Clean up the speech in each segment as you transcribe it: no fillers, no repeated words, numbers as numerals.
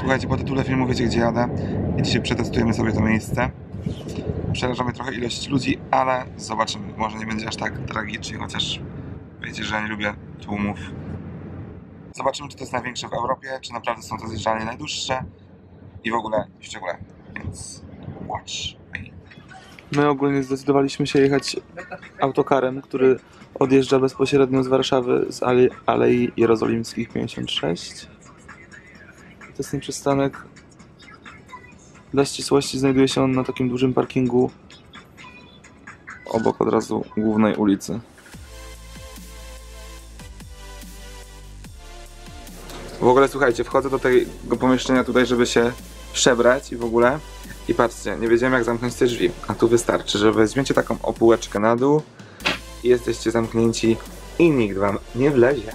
Słuchajcie, po tytule filmu wiecie, gdzie jadę i dzisiaj przetestujemy sobie to miejsce. Przeraża mnie trochę ilość ludzi, ale zobaczymy. Może nie będzie aż tak tragicznie, chociaż wiecie, że ja nie lubię tłumów. Zobaczymy, czy to jest największe w Europie, czy naprawdę są to zjeżdżalnie najdłuższe i w ogóle, więc watch me. My ogólnie zdecydowaliśmy się jechać autokarem, który odjeżdża bezpośrednio z Warszawy z Alei Jerozolimskich 56. To jest ten przystanek. Dla ścisłości znajduje się on na takim dużym parkingu obok od razu głównej ulicy. W ogóle słuchajcie, wchodzę do tego pomieszczenia tutaj, żeby się przebrać i w ogóle. I patrzcie, nie wiedziałem jak zamknąć te drzwi, a tu wystarczy, że weźmiecie taką opułeczkę na dół i jesteście zamknięci i nikt wam nie wlezie.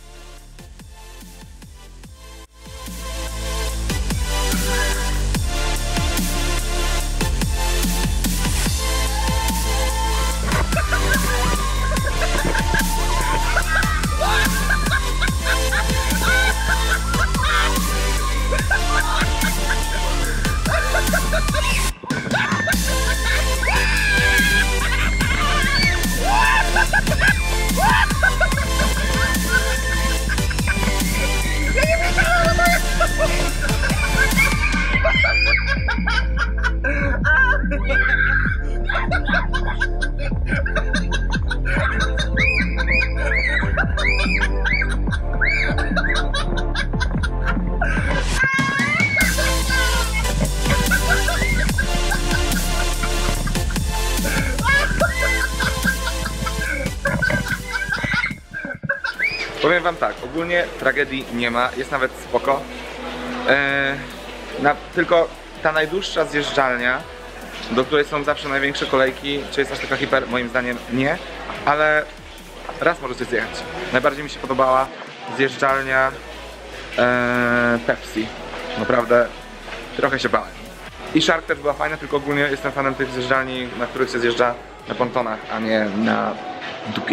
Powiem wam tak, ogólnie tragedii nie ma, jest nawet spoko. Tylko ta najdłuższa zjeżdżalnia, do której są zawsze największe kolejki, czy jest aż taka hiper? Moim zdaniem nie, ale raz możecie zjechać. Najbardziej mi się podobała zjeżdżalnia Pepsi. Naprawdę trochę się bałem. I Shark też była fajna, tylko ogólnie jestem fanem tych zjeżdżalni, na których się zjeżdża na pontonach, a nie na dupie.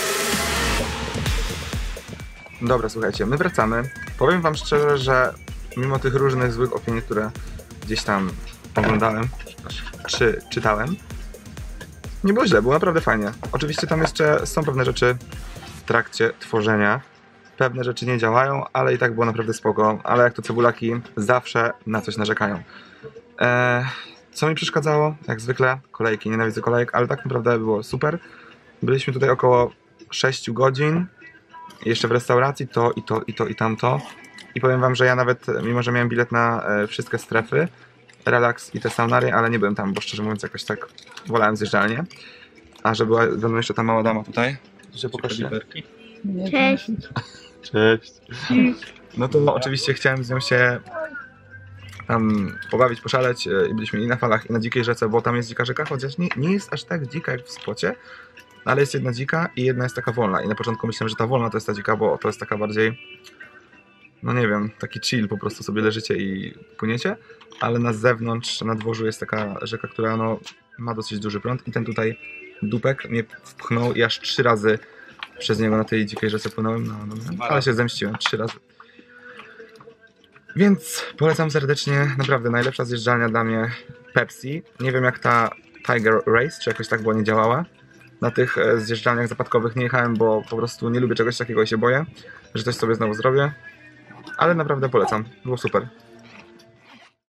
Dobra, słuchajcie, my wracamy. Powiem wam szczerze, że mimo tych różnych złych opinii, które gdzieś tam oglądałem, czy czytałem, nie było źle, było naprawdę fajnie. Oczywiście tam jeszcze są pewne rzeczy w trakcie tworzenia. Pewne rzeczy nie działają, ale i tak było naprawdę spoko. Ale jak to cebulaki, zawsze na coś narzekają. Co mi przeszkadzało? Jak zwykle kolejki, nienawidzę kolejek, ale tak naprawdę było super. Byliśmy tutaj około 6 godzin. Jeszcze w restauracji to i tamto. I powiem wam, że ja nawet, mimo że miałem bilet na wszystkie strefy, relaks i te saunary, ale nie byłem tam, bo szczerze mówiąc jakoś tak wolałem zjeżdżalnię. A że była ze mną jeszcze ta mała dama tutaj. Że pokażę. Cześć. Cześć. No to oczywiście chciałem z nią się tam pobawić, poszaleć i byliśmy i na falach, i na dzikiej rzece, bo tam jest dzika rzeka, chociaż nie jest aż tak dzika jak w spocie, ale jest jedna dzika i jedna jest taka wolna. I na początku myślałem, że ta wolna to jest ta dzika, bo to jest taka bardziej, no nie wiem, taki chill, po prostu sobie leżycie i płyniecie, ale na zewnątrz, na dworzu jest taka rzeka, która no, ma dosyć duży prąd i ten tutaj dupek mnie wpchnął i aż 3 razy przez niego na tej dzikiej rzece płynąłem, no, ale się zemściłem 3 razy. Więc polecam serdecznie, naprawdę najlepsza zjeżdżalnia dla mnie Pepsi. Nie wiem jak ta Tiger Race, czy jakoś tak, bo nie działała. Na tych zjeżdżalniach zapadkowych nie jechałem, bo po prostu nie lubię czegoś takiego i się boję, że coś sobie znowu zrobię. Ale naprawdę polecam, było super.